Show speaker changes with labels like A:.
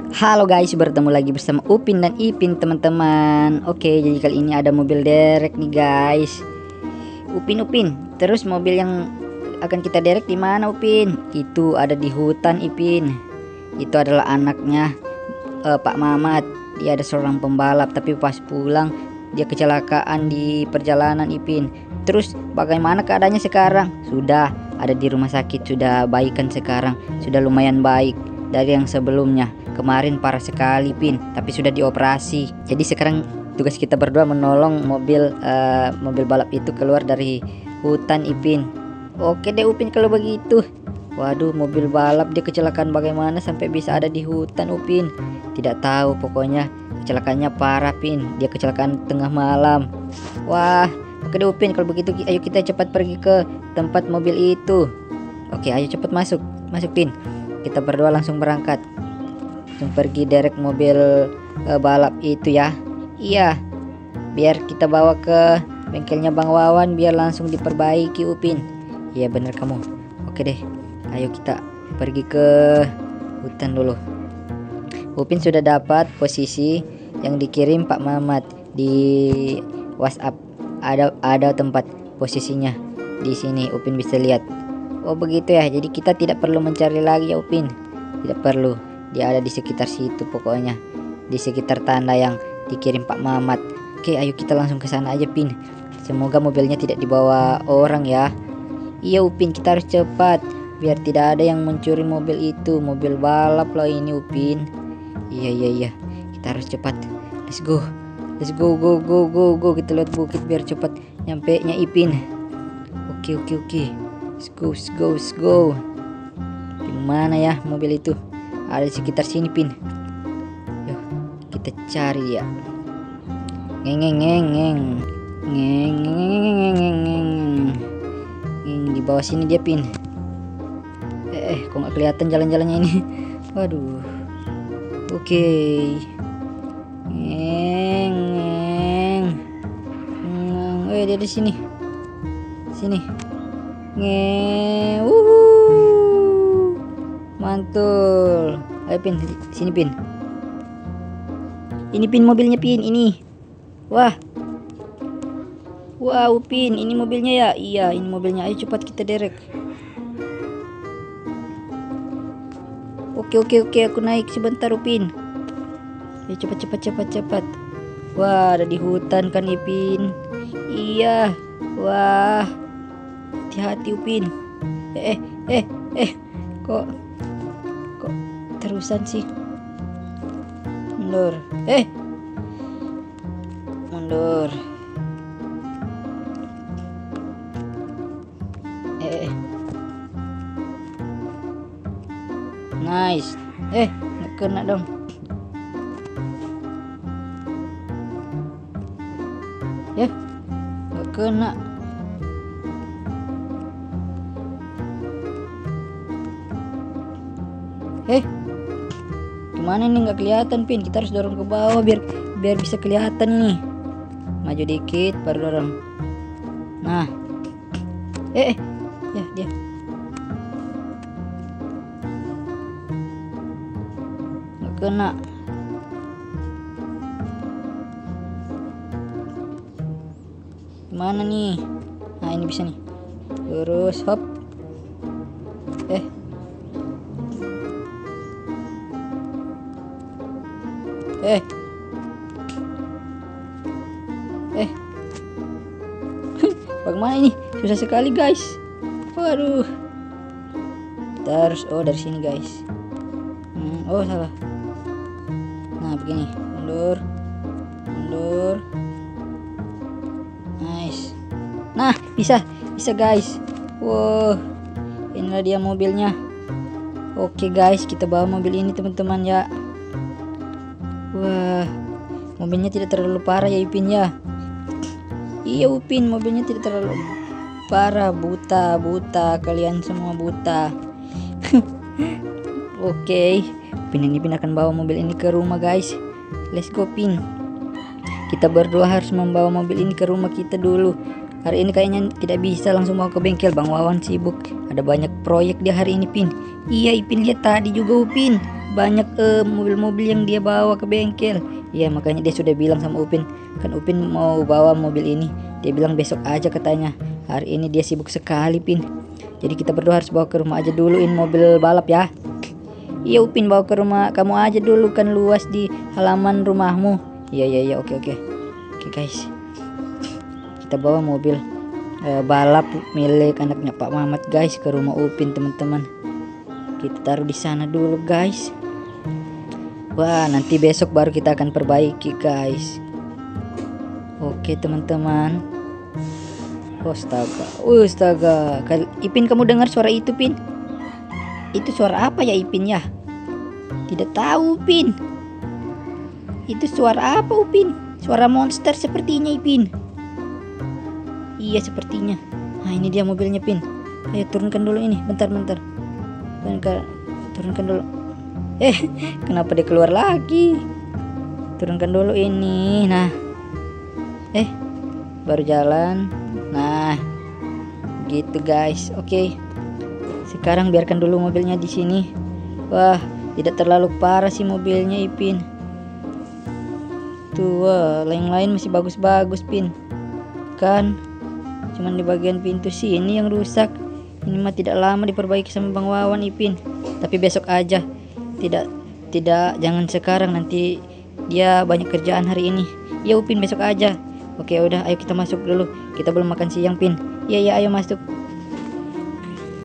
A: Halo guys, bertemu lagi bersama Upin dan Ipin teman-teman. Oke, jadi kali ini ada mobil derek nih guys. Upin, terus mobil yang akan kita derek di mana Upin? Itu ada di hutan Ipin. Itu adalah anaknya Pak Mamat. Dia ada seorang pembalap, tapi pas pulang dia kecelakaan di perjalanan Ipin. Terus bagaimana keadaannya sekarang? Sudah ada di rumah sakit, sudah baikan sekarang, sudah lumayan baik dari yang sebelumnya. Kemarin parah sekali Pin, tapi sudah dioperasi. Jadi sekarang tugas kita berdua menolong mobil balap itu keluar dari hutan Ipin. Oke deh Upin kalau begitu. Waduh, mobil balap dia kecelakaan bagaimana sampai bisa ada di hutan Upin? Tidak tahu, pokoknya kecelakaannya parah Pin. Dia kecelakaan tengah malam. Wah, oke deh Upin kalau begitu ayo kita cepat pergi ke tempat mobil itu. Oke, ayo cepat masuk Pin. Kita berdua langsung berangkat. Pergi derek mobil balap itu ya. Iya, biar kita bawa ke bengkelnya Bang Wawan biar langsung diperbaiki Upin. Iya bener kamu. Oke deh, ayo kita pergi ke hutan dulu. Upin sudah dapat posisi yang dikirim Pak Mamat di WhatsApp. Ada tempat posisinya di sini, Upin bisa lihat. Oh begitu ya, jadi kita tidak perlu mencari lagi ya Upin. Tidak perlu. Dia ada di sekitar situ pokoknya, di sekitar tanda yang dikirim Pak Mamat. Oke, ayo kita langsung ke sana aja Pin. Semoga mobilnya tidak dibawa orang ya. Iya Upin, kita harus cepat biar tidak ada yang mencuri mobil itu. Mobil balap loh ini Upin. Iya. Kita harus cepat. Let's go. Go. Kita lihat bukit biar cepat nyampe nya Ipin. Oke. Let's go. Di mana ya mobil itu? Ada di sekitar sini Pin. Yuk kita cari ya. Ngeng. Di bawah sini dia Pin. Kok nggak kelihatan jalan-jalannya ini? Waduh. Oke. Ngeng. Dia di sini. Ngeng. Mantul. Ayo Pin, sini Pin. Ini Pin mobilnya Pin, ini. Wah, Upin, ini mobilnya ya. Iya, ini mobilnya. Ayo cepat kita derek. Oke, aku naik sebentar Upin. Ayo cepat. Wah, ada di hutan kan Ipin. Iya. Wah, hati-hati Upin. Kok terusan sih? Mundur. Nice. Nggak kena dong. Ya, nggak kena. Gimana ini nggak kelihatan Pin? Kita harus dorong ke bawah biar bisa kelihatan nih. Maju dikit baru dorong. Nah. Ya dia. Nggak kena. Gimana nih? Nah ini bisa nih. Terus hop. Bagaimana ini? Susah sekali guys. Waduh. Terus dari sini guys. Salah. Nah begini. Mundur. Nice. Nah bisa guys. Wow. Inilah dia mobilnya. Oke guys, kita bawa mobil ini teman-teman ya. Wah, mobilnya tidak terlalu parah ya Ipin ya. Iya Upin, mobilnya tidak terlalu parah. Buta kalian semua buta. Oke, Upin dan Ipin akan bawa mobil ini ke rumah guys. Let's go Pin. Kita berdua harus membawa mobil ini ke rumah kita dulu. Hari ini kayaknya tidak bisa langsung mau ke bengkel, Bang Wawan sibuk. Ada banyak proyek di hari ini Pin. Iya Ipin, lihat tadi juga Upin. banyak mobil-mobil yang dia bawa ke bengkel. Iya, makanya dia sudah bilang sama Upin, kan Upin mau bawa mobil ini. Dia bilang besok aja katanya. Hari ini dia sibuk sekali, Pin. Jadi kita berdua harus bawa ke rumah aja duluin mobil balap ya. Iya Upin, bawa ke rumah kamu aja dulu, kan luas di halaman rumahmu. Iya, oke guys. Kita bawa mobil balap milik anaknya Pak Mamat guys ke rumah Upin, teman-teman. Kita taruh di sana dulu guys. Wah, nanti besok baru kita akan perbaiki guys. Oke teman-teman. Astaga. Ipin, kamu dengar suara itu, Pin? Itu suara apa ya, Ipin ya? Tidak tahu, Pin. Itu suara apa, Upin? Suara monster sepertinya, Ipin. Iya, sepertinya. Nah, ini dia mobilnya, Pin. Ayo turunkan dulu ini, bentar. Turunkan dulu. Kenapa dia keluar lagi? Turunkan dulu ini. Nah. Baru jalan. Nah. Gitu, guys. Oke. Sekarang biarkan dulu mobilnya di sini. Wah, tidak terlalu parah sih mobilnya, Ipin. Tuh, wah, lain-lain masih bagus-bagus, Pin. Kan? Cuman di bagian pintu sini yang rusak. Ini mah tidak lama diperbaiki sama Bang Wawan, Ipin. Tapi besok aja. Tidak, jangan sekarang, nanti dia banyak kerjaan hari ini. Ya Upin, besok aja. Oke, udah, ayo kita masuk dulu. Kita belum makan siang, Pin. Iya, ayo masuk.